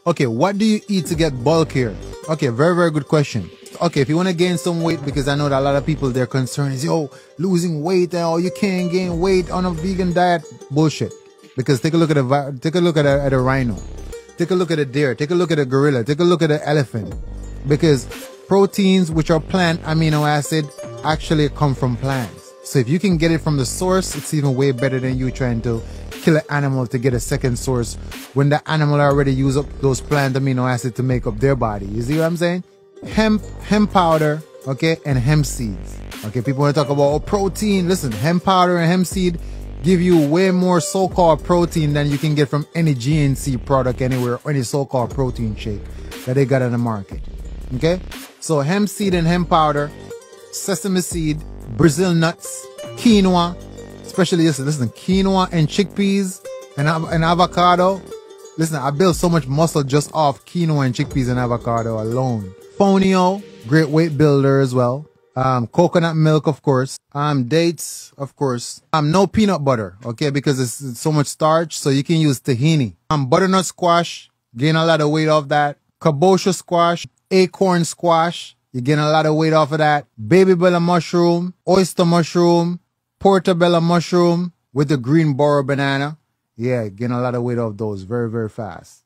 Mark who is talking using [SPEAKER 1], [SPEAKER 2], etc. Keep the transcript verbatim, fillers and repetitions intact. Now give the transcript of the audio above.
[SPEAKER 1] Okay, what do you eat to get bulkier? Okay, very, very good question. Okay, if you want to gain some weight, because I know that a lot of people, their concern is, yo, losing weight, oh, you can't gain weight on a vegan diet. Bullshit. Because take a look at a, take a look at a, at a rhino. Take a look at a deer. Take a look at a gorilla. Take a look at an elephant. Because proteins, which are plant amino acid, actually come from plants. So if you can get it from the source, it's even way better than you trying to kill an animal to get a second source when the animal already use up those plant amino acids to make up their body. You see what I'm saying? Hemp, hemp powder, okay, and hemp seeds. Okay, people want to talk about oh, protein. Listen, hemp powder and hemp seed give you way more so-called protein than you can get from any G N C product anywhere, or any so-called protein shake that they got on the market. Okay? So hemp seed and hemp powder, sesame seed, Brazil nuts, quinoa, especially listen, listen, quinoa and chickpeas and, and avocado. Listen, I built so much muscle just off quinoa and chickpeas and avocado alone. Fonio, great weight builder as well. Um, coconut milk, of course. Um, dates, of course. Um, no peanut butter, okay, because it's, it's so much starch, so you can use tahini. Um, butternut squash, gain a lot of weight off that. Kabocha squash, acorn squash, you gain a lot of weight off of that. Baby bella mushroom, oyster mushroom, portobello mushroom with the green boro banana. Yeah, gain a lot of weight off those very, very fast.